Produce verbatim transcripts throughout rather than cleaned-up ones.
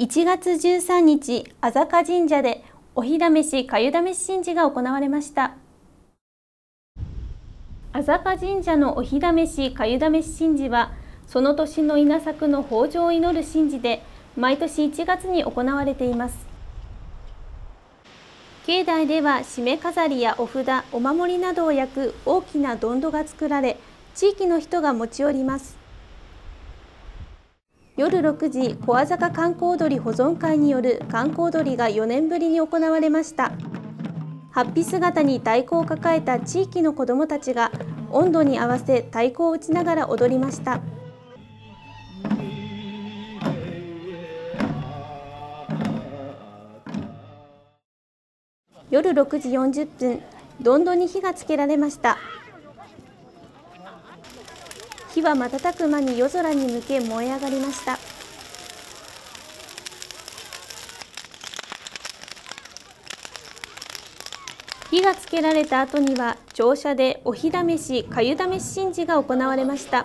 いちがつじゅうさんにち、安坂神社でお火試しかゆ試し神事が行われました。安坂神社のお火試しかゆ試し神事は、その年の稲作の豊穣を祈る神事で、毎年いちがつに行われています。境内では締め飾りやお札、お守りなどを焼く大きなどんどが作られ、地域の人が持ち寄ります。夜ろくじ、小安坂観光踊り保存会による観光踊りがよねんぶりに行われました。法被姿に太鼓を抱えた地域の子どもたちが温度に合わせ太鼓を打ちながら踊りました。夜ろくじよんじゅっぷん、どんどに火がつけられました。火は瞬く間に夜空に向け燃え上がりました。火がつけられた後には、庁舎でお火試しかゆ試し神事が行われました。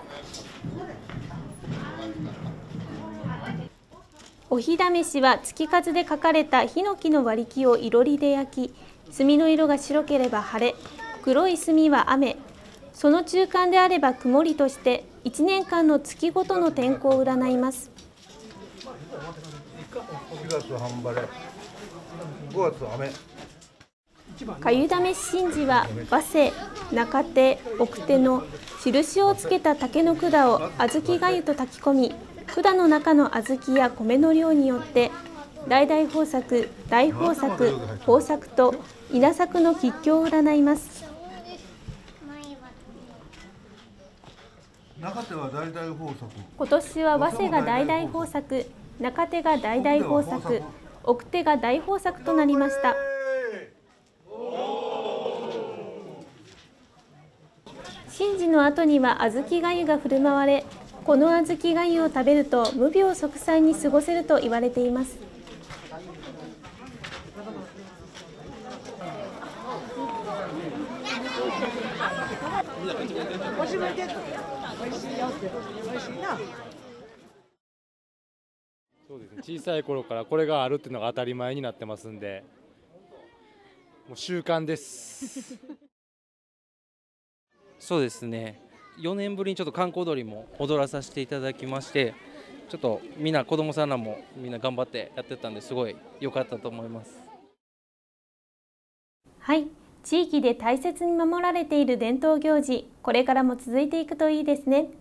お火試しは月数で描かれたヒノキの割り木をいろりで焼き、炭の色が白ければ晴れ、黒い炭は雨、その中間であれば曇りとして、いちねんかんの月ごとの天候を占います。 しがつ半晴れ、ごがつ雨。 かゆ試し神事は、早生、中手、奥手の印をつけた竹の管を小豆がゆと炊き込み、管の中の小豆や米の量によって、大々豊作、大豊作、豊作と稲作の吉凶を占います。 中手は大々豊作。 今年は早生が大々豊作、中手が大々豊作、奥手が大豊作となりました。神事の後には小豆がゆが振る舞われ、この小豆がゆを食べると無病息災に過ごせると言われています。 そうですね、小さい頃からこれがあるっていうのが当たり前になってますんで、もう習慣です。 そうですね、よねんぶりにちょっと観光踊りも踊らさせていただきまして、ちょっとみんな子どもさんらもみんな頑張ってやってたんで、すごい良かったと思います。 はい、地域で大切に守られている伝統行事、これからも続いていくといいですね。